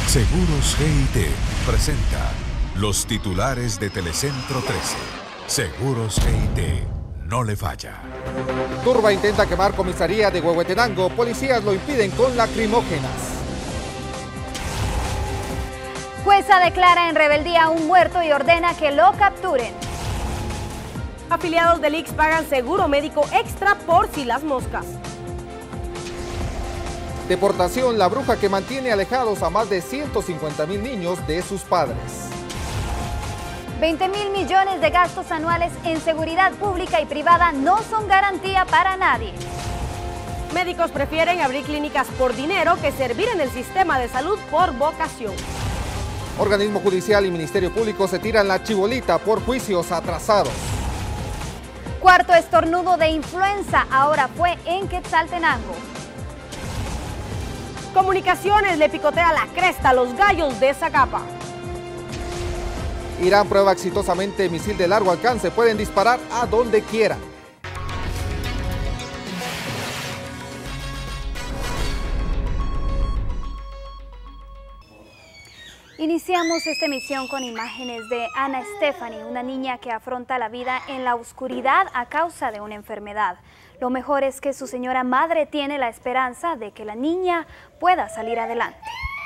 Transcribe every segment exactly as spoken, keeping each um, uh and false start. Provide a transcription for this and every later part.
Seguros G I T presenta los titulares de Telecentro trece. Seguros G I T, no le falla. Turba intenta quemar comisaría de Huehuetenango. Policías lo impiden con lacrimógenas. Jueza declara en rebeldía a un muerto y ordena que lo capturen. Afiliados del I X pagan seguro médico extra por si las moscas. Deportación, la bruja que mantiene alejados a más de ciento cincuenta mil niños de sus padres. veinte mil millones de gastos anuales en seguridad pública y privada no son garantía para nadie. Médicos prefieren abrir clínicas por dinero que servir en el sistema de salud por vocación. Organismo judicial y Ministerio Público se tiran la chibolita por juicios atrasados. Cuarto estornudo de influenza ahora fue en Quetzaltenango. Comunicaciones le picotea la cresta a los gallos de Zacapa. Irán prueba exitosamente misil de largo alcance. Pueden disparar a donde quieran. Iniciamos esta emisión con imágenes de Ana Stephanie, una niña que afronta la vida en la oscuridad a causa de una enfermedad. Lo mejor es que su señora madre tiene la esperanza de que la niña pueda salir adelante.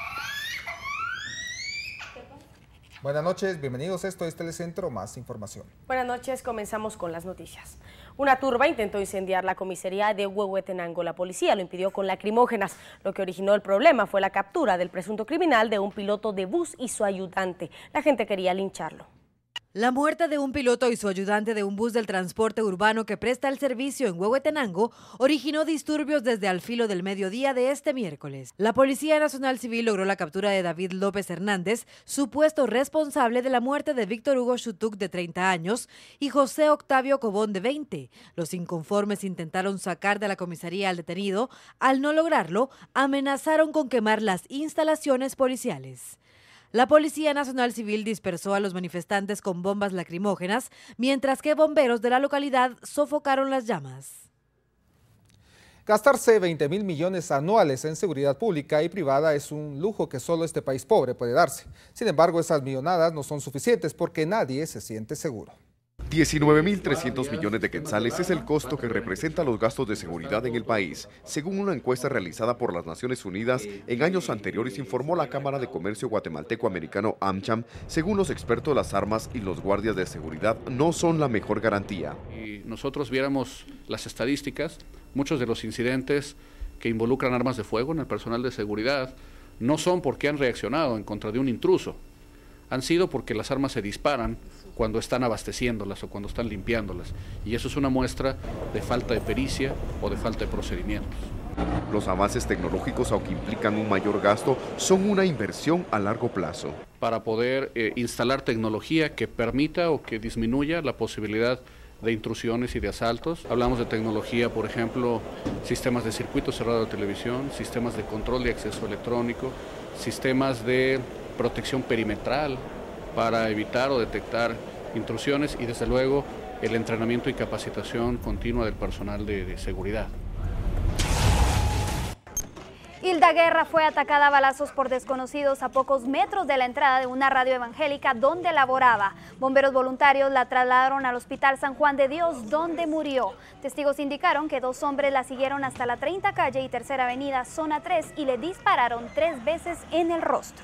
Buenas noches, bienvenidos. Esto es Telecentro, más información. Buenas noches, comenzamos con las noticias. Una turba intentó incendiar la comisaría de Huehuetenango. La policía lo impidió con lacrimógenas. Lo que originó el problema fue la captura del presunto criminal de un piloto de bus y su ayudante. La gente quería lincharlo. La muerte de un piloto y su ayudante de un bus del transporte urbano que presta el servicio en Huehuetenango originó disturbios desde al filo del mediodía de este miércoles. La Policía Nacional Civil logró la captura de David López Hernández, supuesto responsable de la muerte de Víctor Hugo Chutuc, de treinta años, y José Octavio Cobón, de veinte. Los inconformes intentaron sacar de la comisaría al detenido. Al no lograrlo, amenazaron con quemar las instalaciones policiales. La Policía Nacional Civil dispersó a los manifestantes con bombas lacrimógenas, mientras que bomberos de la localidad sofocaron las llamas. Gastarse veinte mil millones anuales en seguridad pública y privada es un lujo que solo este país pobre puede darse. Sin embargo, esas millonadas no son suficientes porque nadie se siente seguro. diecinueve mil trescientos millones de quetzales es el costo que representa los gastos de seguridad en el país, según una encuesta realizada por las Naciones Unidas en años anteriores, informó la Cámara de Comercio Guatemalteco-Americano AmCham. Según los expertos, las armas y los guardias de seguridad no son la mejor garantía. Si nosotros viéramos las estadísticas, muchos de los incidentes que involucran armas de fuego en el personal de seguridad no son porque han reaccionado en contra de un intruso, han sido porque las armas se disparan cuando están abasteciéndolas o cuando están limpiándolas, y eso es una muestra de falta de pericia o de falta de procedimientos. Los avances tecnológicos, aunque implican un mayor gasto, son una inversión a largo plazo. Para poder eh, instalar tecnología que permita o que disminuya la posibilidad de intrusiones y de asaltos. Hablamos de tecnología, por ejemplo, sistemas de circuito cerrado de televisión, sistemas de control de acceso electrónico, sistemas de protección perimetral para evitar o detectar intrusiones y, desde luego, el entrenamiento y capacitación continua del personal de, de seguridad. Hilda Guerra fue atacada a balazos por desconocidos a pocos metros de la entrada de una radio evangélica donde laboraba. Bomberos voluntarios la trasladaron al Hospital San Juan de Dios, donde murió. Testigos indicaron que dos hombres la siguieron hasta la treinta calle y Tercera Avenida, zona tres, y le dispararon tres veces en el rostro.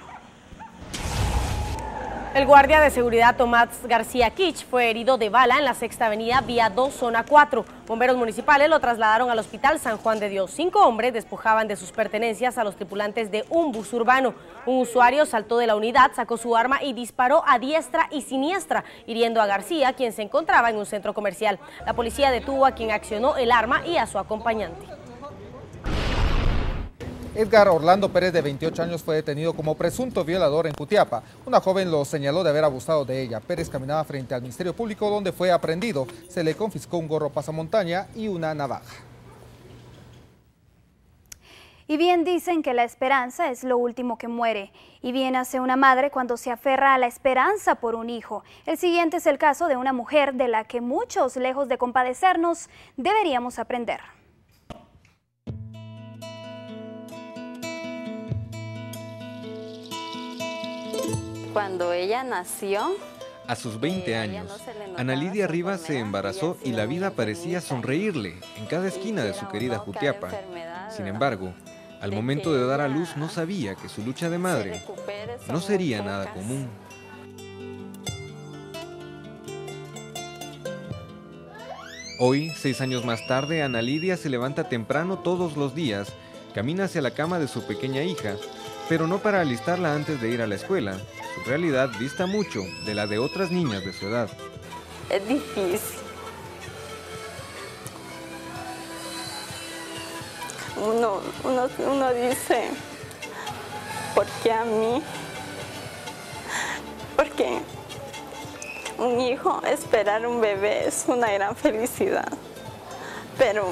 El guardia de seguridad Tomás García Kich fue herido de bala en la Sexta Avenida, vía dos, zona cuatro. Bomberos municipales lo trasladaron al Hospital San Juan de Dios. Cinco hombres despojaban de sus pertenencias a los tripulantes de un bus urbano. Un usuario saltó de la unidad, sacó su arma y disparó a diestra y siniestra, hiriendo a García, quien se encontraba en un centro comercial. La policía detuvo a quien accionó el arma y a su acompañante. Edgar Orlando Pérez, de veintiocho años, fue detenido como presunto violador en Jutiapa. Una joven lo señaló de haber abusado de ella. Pérez caminaba frente al Ministerio Público, donde fue aprehendido. Se le confiscó un gorro pasamontaña y una navaja. Y bien dicen que la esperanza es lo último que muere. Y bien hace una madre cuando se aferra a la esperanza por un hijo. El siguiente es el caso de una mujer de la que muchos, lejos de compadecernos, deberíamos aprender. cuando ella nació, a sus veinte años, Ana Lidia Rivas se embarazó y la vida parecía sonreírle en cada esquina de su querida Jutiapa. Sin embargo, al momento de dar a luz no sabía que su lucha de madre no sería nada común. Hoy, seis años más tarde, Ana Lidia se levanta temprano todos los días, camina hacia la cama de su pequeña hija, pero no para alistarla antes de ir a la escuela. Su realidad dista mucho de la de otras niñas de su edad. Es difícil. Uno, uno, uno dice, ¿por qué a mí? Porque un hijo, esperar un bebé es una gran felicidad, pero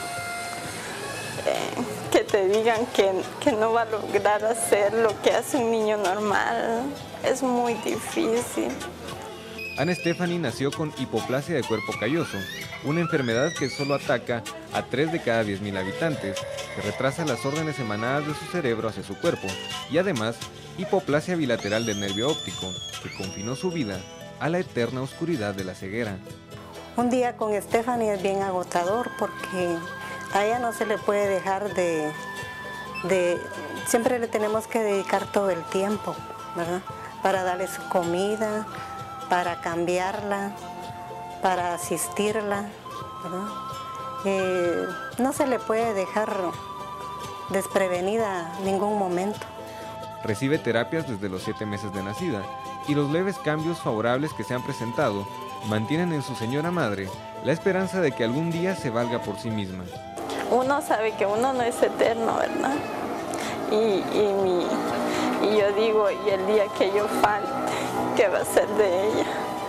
eh, que te digan que, que no va a lograr hacer lo que hace un niño normal, es muy difícil. Ana Stephanie nació con hipoplasia de cuerpo calloso, una enfermedad que solo ataca a tres de cada diez mil habitantes, que retrasa las órdenes emanadas de su cerebro hacia su cuerpo, y además hipoplasia bilateral del nervio óptico, que confinó su vida a la eterna oscuridad de la ceguera. Un día con Stephanie es bien agotador porque a ella no se le puede dejar de, de... Siempre le tenemos que dedicar todo el tiempo, ¿verdad? Para darle su comida, para cambiarla, para asistirla, ¿verdad? Eh, no se le puede dejar desprevenida en ningún momento. Recibe terapias desde los siete meses de nacida y los leves cambios favorables que se han presentado mantienen en su señora madre la esperanza de que algún día se valga por sí misma. Uno sabe que uno no es eterno, ¿verdad? Y, y, mi, y yo digo, y el día que yo falte, ¿qué va a ser de ella?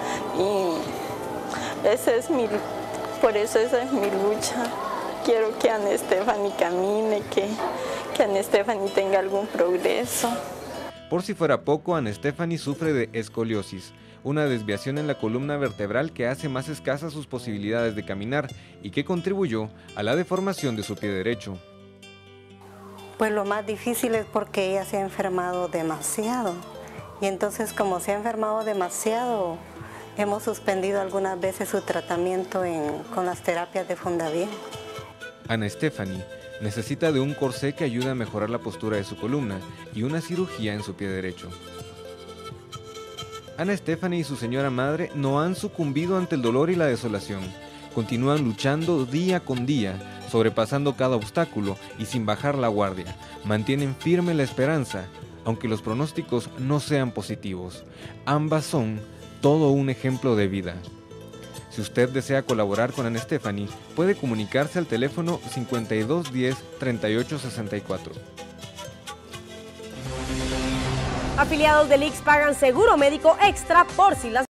Y ese es mi, por eso esa es mi lucha. Quiero que Ana Stephanie camine, que, que Ana Stephanie tenga algún progreso. Por si fuera poco, Ana Stephanie sufre de escoliosis, una desviación en la columna vertebral que hace más escasas sus posibilidades de caminar y que contribuyó a la deformación de su pie derecho. Pues lo más difícil es porque ella se ha enfermado demasiado. Y entonces, como se ha enfermado demasiado, hemos suspendido algunas veces su tratamiento en, con las terapias de Fundavie. Ana Stephanie necesita de un corsé que ayude a mejorar la postura de su columna y una cirugía en su pie derecho. Ana Stephanie y su señora madre no han sucumbido ante el dolor y la desolación. Continúan luchando día con día, sobrepasando cada obstáculo y sin bajar la guardia. Mantienen firme la esperanza, aunque los pronósticos no sean positivos. Ambas son todo un ejemplo de vida. Si usted desea colaborar con Ana Stephanie, puede comunicarse al teléfono cincuenta y dos diez, treinta y ocho sesenta y cuatro. Afiliados del I X S pagan seguro médico extra por si las